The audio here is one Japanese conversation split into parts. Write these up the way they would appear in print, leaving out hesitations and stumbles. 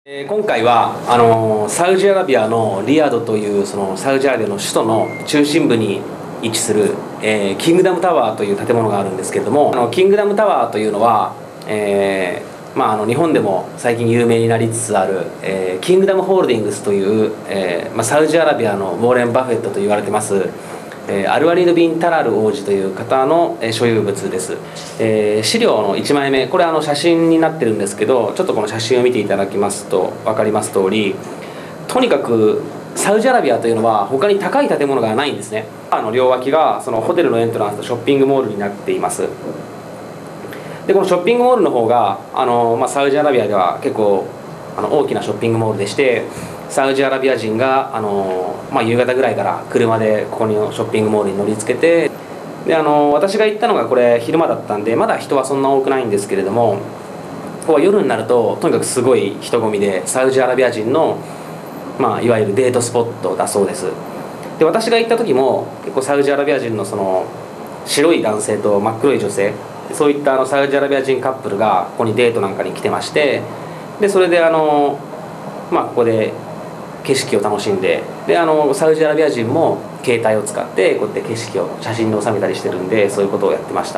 今回はサウジアラビアのリヤドというそのサウジアラビアの首都の中心部に位置する、キングダムタワーという建物があるんですけれども、キングダムタワーというのは、日本でも最近有名になりつつある、キングダムホールディングスという、サウジアラビアのウォーレン・バフェットと言われてますアルワリード・ビン・タラル王子という方の所有物です。資料の1枚目、これ写真になってるんですけど、ちょっとこの写真を見ていただきますと分かります通り、とにかくサウジアラビアというのは他に高い建物がないんですね。両脇がそのホテルのエントランスとショッピングモールになっています。でこのショッピングモールの方がサウジアラビアでは結構大きなショッピングモールでして、サウジアラビア人が夕方ぐらいから車でここにショッピングモールに乗りつけて、で私が行ったのがこれ昼間だったんでまだ人はそんな多くないんですけれども、ここは夜になるととにかくすごい人混みで、サウジアラビア人のいわゆるデートスポットだそうです。で私が行った時も結構サウジアラビア人のその白い男性と真っ黒い女性、そういったサウジアラビア人カップルがここにデートなんかに来てまして、でそれでここで景色を楽しんで、サウジアラビア人も携帯を使ってこうやって景色を写真に収めたりしてるんで、そういうことをやってました。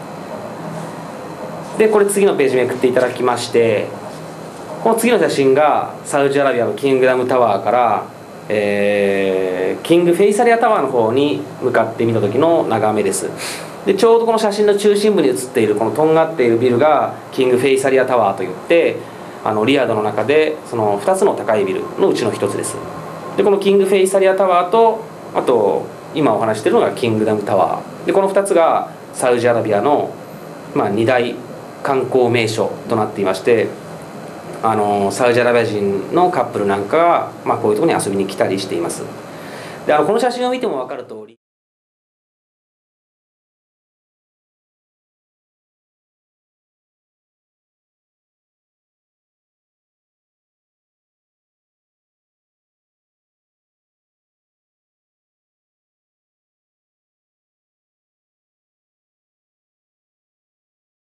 でこれ次のページめくっていただきまして、この次の写真がサウジアラビアのキングダムタワーから、キングフェイサリアタワーの方に向かって見た時の眺めです。でちょうどこの写真の中心部に写っているこのとんがっているビルがキングフェイサリアタワーといって、リヤドの中でその2つの高いビルのうちの1つです。でこのキングフェイサリアタワーと、あと今お話しているのがキングダムタワーで、この2つがサウジアラビアの2大観光名所となっていまして、サウジアラビア人のカップルなんかがこういうところに遊びに来たりしています。でこの写真を見ても分かる通り